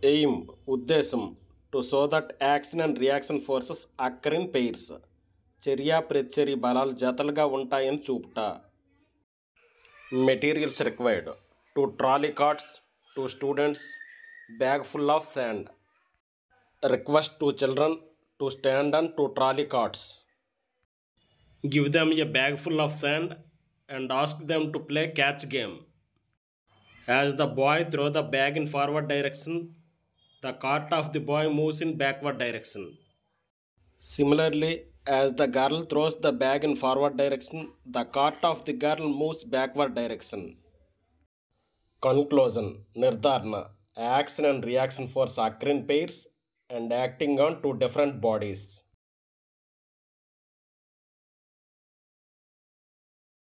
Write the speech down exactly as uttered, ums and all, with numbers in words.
Aim ఉద్దేశం to so that action and reaction forces occur in pairs చర్య ప్రతిచర్య బలాలు జతలుగా ఉంటాయని చూపుట. Materials required two trolley carts, two students, bag full of sand. Request two children to stand on two trolley carts. Give them a bag full of sand and ask them to play catch game. As the boy throws the bag in forward direction, the cart of the boy moves in backward direction. Similarly, as the girl throws the bag in forward direction, the cart of the girl moves backward direction. Conclusion. Nirdharana. Action and reaction force occur in pairs and acting on two different bodies.